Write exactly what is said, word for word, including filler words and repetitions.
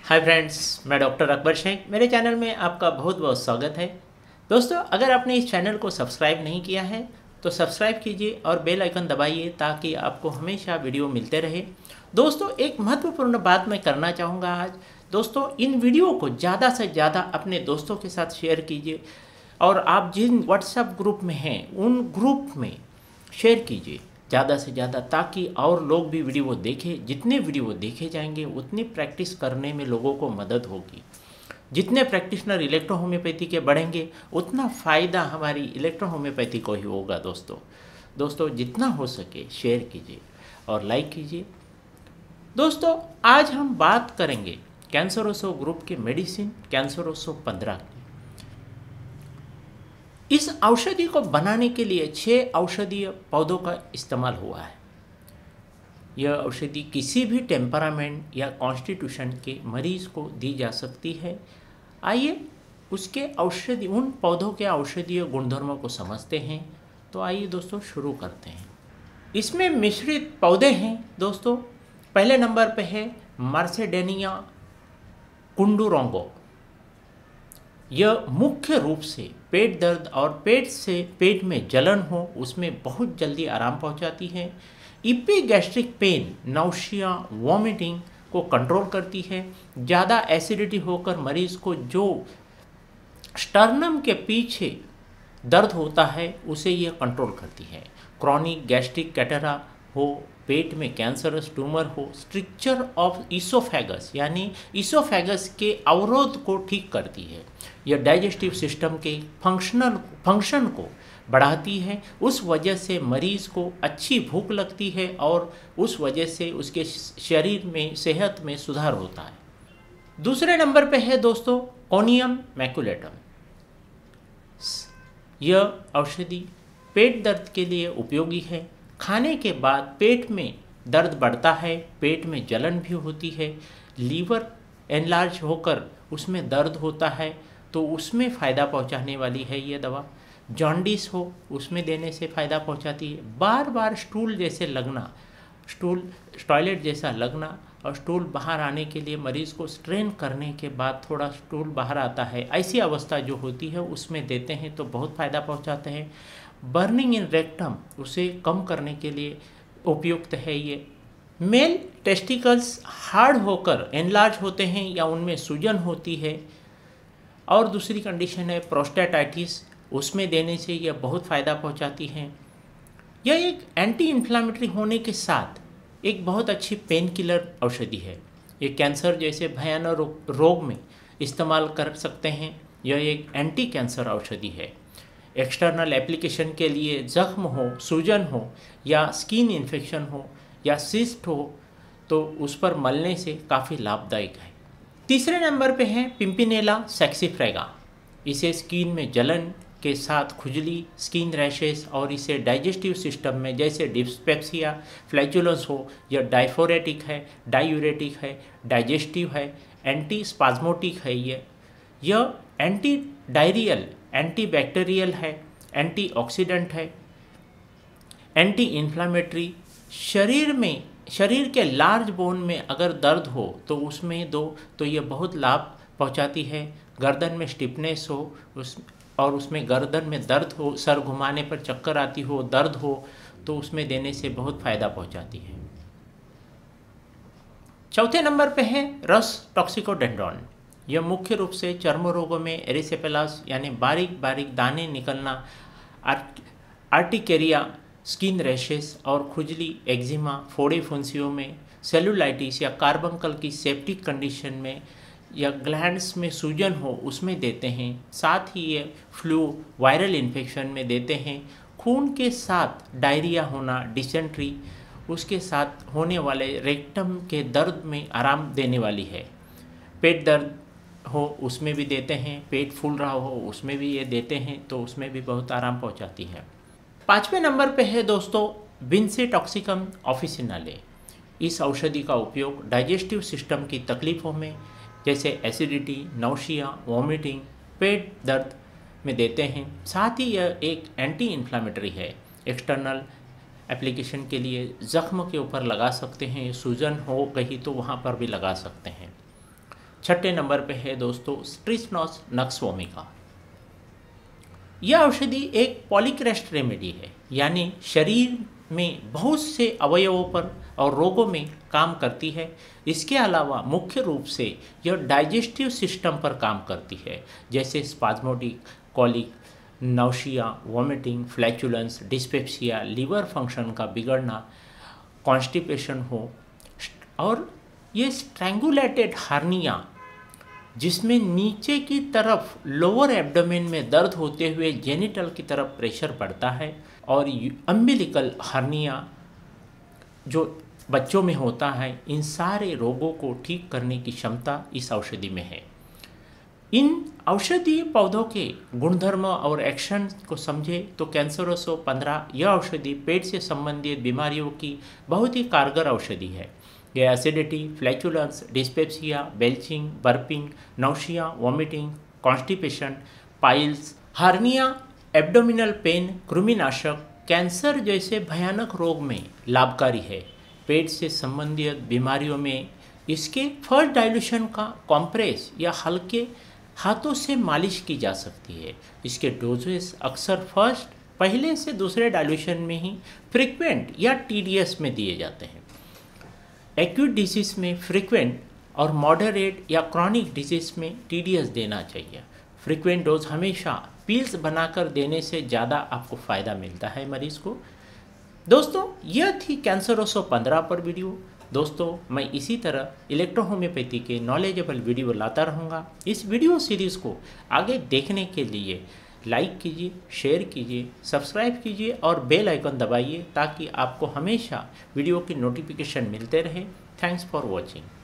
हाय friends, मैं doctor Akbar Shaikh. मेरे channel में आपका बहुत बहुत स्वागत है। दोस्तों, अगर आपने इस चैनल को सब्सक्राइब नहीं किया है तो सब्सक्राइब कीजिए और बेल आइकन दबाइए ताकि आपको हमेशा वीडियो मिलते रहे। दोस्तों, एक महत्वपूर्ण बात मैं करना चाहूँगा आज। दोस्तों, इन वीडियो को ज़्यादा से ज़्यादा अपने दोस्तों के साथ शेयर कीजिए और आप जिन व्हाट्सएप ग्रुप में हैं उन ग्रुप में शेयर कीजिए ज़्यादा से ज़्यादा, ताकि और लोग भी वीडियो देखें। जितने वीडियो देखे जाएंगे उतनी प्रैक्टिस करने में लोगों को मदद होगी। जितने प्रैक्टिशनर इलेक्ट्रो होम्योपैथी के बढ़ेंगे उतना फ़ायदा हमारी इलेक्ट्रो होम्योपैथी को ही होगा। दोस्तों दोस्तों जितना हो सके शेयर कीजिए और लाइक कीजिए। दोस्तों, आज हम बात करेंगे कैंसरोसो ग्रुप के मेडिसिन कैंसरोसो पंद्रह की। इस औषधि को बनाने के लिए छह औषधीय पौधों का इस्तेमाल हुआ है। यह औषधि किसी भी टेम्परामेंट या कॉन्स्टिट्यूशन के मरीज को दी जा सकती है। आइए उसके औषधि उन पौधों के औषधीय गुणधर्मों को समझते हैं। तो आइए दोस्तों शुरू करते हैं। इसमें मिश्रित पौधे हैं। दोस्तों, पहले नंबर पे है मार्सेडेनिया कुंडुरोंगो। यह मुख्य रूप से पेट दर्द और पेट से पेट में जलन हो उसमें बहुत जल्दी आराम पहुंचाती है। इपीगैस्ट्रिक पेन, नाउशिया, वॉमिटिंग को कंट्रोल करती है। ज़्यादा एसिडिटी होकर मरीज को जो स्टर्नम के पीछे दर्द होता है उसे यह कंट्रोल करती है। क्रॉनिक गैस्ट्रिक कैटरा हो, पेट में कैंसरस ट्यूमर हो, स्ट्रक्चर ऑफ ईसोफेगस यानी ईसोफेगस के अवरोध को ठीक करती है। यह डाइजेस्टिव सिस्टम के फंक्शनल फंक्शन को बढ़ाती है। उस वजह से मरीज को अच्छी भूख लगती है और उस वजह से उसके शरीर में सेहत में सुधार होता है। दूसरे नंबर पे है दोस्तों कोनियम मैकुलेटम। यह औषधि पेट दर्द के लिए उपयोगी है। खाने के बाद पेट में दर्द बढ़ता है, पेट में जलन भी होती है, लीवर एनलार्ज होकर उसमें दर्द होता है तो उसमें फ़ायदा पहुंचाने वाली है ये दवा। जॉन्डिस हो उसमें देने से फ़ायदा पहुंचाती है। बार बार स्टूल जैसे लगना, स्टूल टॉयलेट जैसा लगना और स्टूल बाहर आने के लिए मरीज को स्ट्रेन करने के बाद थोड़ा स्टूल बाहर आता है, ऐसी अवस्था जो होती है उसमें देते हैं तो बहुत फ़ायदा पहुंचाते हैं। बर्निंग इन रेक्टम उसे कम करने के लिए उपयुक्त है ये। मेल टेस्टिकल्स हार्ड होकर एनलार्ज होते हैं या उनमें सूजन होती है। और दूसरी कंडीशन है प्रोस्टेटाइटिस, उसमें देने से यह बहुत फ़ायदा पहुंचाती है। यह एक एंटी इन्फ्लामेटरी होने के साथ एक बहुत अच्छी पेन किलर औषधि है। ये कैंसर जैसे भयानक रोग में इस्तेमाल कर सकते हैं। यह एक एंटी कैंसर औषधि है। एक्सटर्नल एप्लीकेशन के लिए जख्म हो, सूजन हो या स्किन इन्फेक्शन हो या सिस्ट हो तो उस पर मलने से काफ़ी लाभदायक है। तीसरे नंबर पे है पिम्पिनेला सेक्सीफ्रेगा। इसे स्किन में जलन के साथ खुजली, स्किन रैशेस और इसे डाइजेस्टिव सिस्टम में जैसे डिस्पेप्सिया, फ्लैचुलेंस हो, यह डायफोरेटिक है, डायूरेटिक है, डाइजेस्टिव है, एंटी स्पाज्मोटिक है। ये यह एंटी डायरियल, एंटी बैक्टीरियल है, एंटी ऑक्सीडेंट है, एंटी इन्फ्लामेटरी। शरीर में शरीर के लार्ज बोन में अगर दर्द हो तो उसमें दो तो ये बहुत लाभ पहुंचाती है। गर्दन में स्टिफनेस हो उस और उसमें गर्दन में दर्द हो, सर घुमाने पर चक्कर आती हो, दर्द हो तो उसमें देने से बहुत फ़ायदा पहुंचाती है। चौथे नंबर पे है रस टॉक्सिकोडेंड्रॉन। यह मुख्य रूप से चर्म रोगों में एरिसेपेलास यानी बारीक बारीक दाने निकलना, आर्टिकेरिया, स्किन रैशेस और खुजली, एक्जिमा, फोड़े फुंसियों में, सेलुलाइटिस या कार्बंकल की सेप्टिक कंडीशन में या ग्लैंड्स में सूजन हो उसमें देते हैं। साथ ही ये फ्लू, वायरल इन्फेक्शन में देते हैं। खून के साथ डायरिया होना, डिसेंट्री, उसके साथ होने वाले रेक्टम के दर्द में आराम देने वाली है। पेट दर्द हो उसमें भी देते हैं, पेट फूल रहा हो उसमें भी ये देते हैं तो उसमें भी बहुत आराम पहुंचाती है। पाँचवें नंबर पे है दोस्तों विंसे टॉक्सिकम ऑफिसिनाले। इस औषधि का उपयोग डाइजेस्टिव सिस्टम की तकलीफ़ों में जैसे एसिडिटी, नाउशिया, वॉमिटिंग, पेट दर्द में देते हैं। साथ ही यह एक एंटी इन्फ्लामेटरी है। एक्सटर्नल एप्लीकेशन के लिए जख्म के ऊपर लगा सकते हैं, सूजन हो गई तो वहाँ पर भी लगा सकते हैं। छठे नंबर पे है दोस्तों स्ट्रिस्नोस नक्सवोमिका। यह औषधि एक पॉलीक्रेस्ट रेमेडी है, यानी शरीर में बहुत से अवयवों पर और रोगों में काम करती है। इसके अलावा मुख्य रूप से यह डाइजेस्टिव सिस्टम पर काम करती है, जैसे spasmodic, colic, nausea, vomiting, flatulence, dyspepsia, liver function का बिगड़ना, कॉन्स्टिपेशन हो, और ये स्ट्रैंगुलेटेड हर्निया जिसमें नीचे की तरफ लोअर एब्डोमेन में दर्द होते हुए जेनिटल की तरफ प्रेशर पड़ता है, और अम्बिलिकल हर्निया जो बच्चों में होता है, इन सारे रोगों को ठीक करने की क्षमता इस औषधि में है। इन औषधीय पौधों के गुणधर्म और एक्शन को समझे तो कैंसरोसो पंद्रह यह औषधि पेट से संबंधित बीमारियों की बहुत ही कारगर औषधि है। यह acidity, flatulence, dyspepsia, belching, burping, nausea, vomiting, constipation, piles, hernia, abdominal pain, कृमिनाशक, कैंसर जैसे भयानक रोग में लाभकारी है। पेट से संबंधित बीमारियों में इसके फर्स्ट डाइल्यूशन का कॉम्प्रेस या हल्के हाथों से मालिश की जा सकती है। इसके डोजेस अक्सर फर्स्ट पहले से दूसरे डाइल्यूशन में ही फ्रीक्वेंट या टीडीएस में दिए जाते हैं। एक्यूट डिजीज में फ्रीक्वेंट और मॉडरेट या क्रॉनिक डिजीज में टीडीएस देना चाहिए। फ्रीक्वेंट डोज हमेशा पील्स बनाकर देने से ज़्यादा आपको फ़ायदा मिलता है मरीज़ को। दोस्तों, यह थी कैंसरोसो पंद्रह पर वीडियो। दोस्तों, मैं इसी तरह इलेक्ट्रो होम्योपैथी के नॉलेजेबल वीडियो लाता रहूँगा। इस वीडियो सीरीज़ को आगे देखने के लिए लाइक कीजिए, शेयर कीजिए, सब्सक्राइब कीजिए और बेल आइकन दबाइए ताकि आपको हमेशा वीडियो की नोटिफिकेशन मिलते रहे। Thanks for watching.